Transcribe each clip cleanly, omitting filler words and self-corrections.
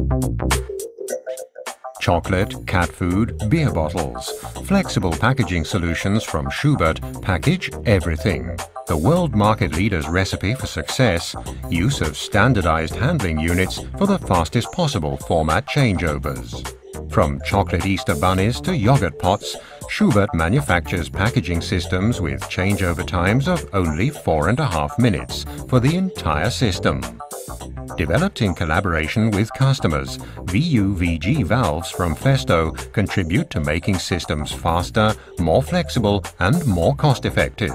Chocolate, cat food, beer bottles. Flexible packaging solutions from Schubert package everything. The world market leader's recipe for success: use of standardized handling units for the fastest possible format changeovers. From chocolate Easter bunnies to yogurt pots, Schubert manufactures packaging systems with changeover times of only 4.5 minutes for the entire system. Developed in collaboration with customers, VUVG valves from Festo contribute to making systems faster, more flexible and more cost-effective.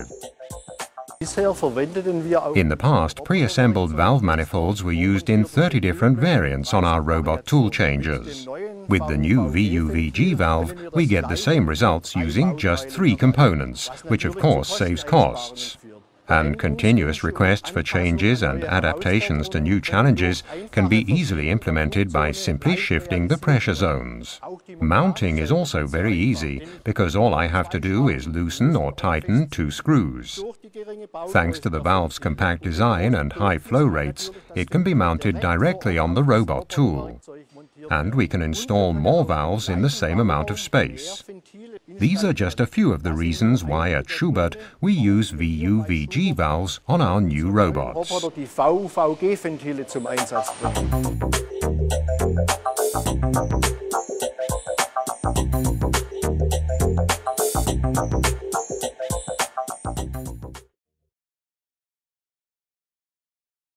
In the past, pre-assembled valve manifolds were used in 30 different variants on our robot tool changers. With the new VUVG valve, we get the same results using just 3 components, which of course saves costs. And continuous requests for changes and adaptations to new challenges can be easily implemented by simply shifting the pressure zones. Mounting is also very easy, because all I have to do is loosen or tighten 2 screws. Thanks to the valve's compact design and high flow rates, it can be mounted directly on the robot tool. And we can install more valves in the same amount of space. These are just a few of the reasons why at Schubert we use VUVG valves on our new robots.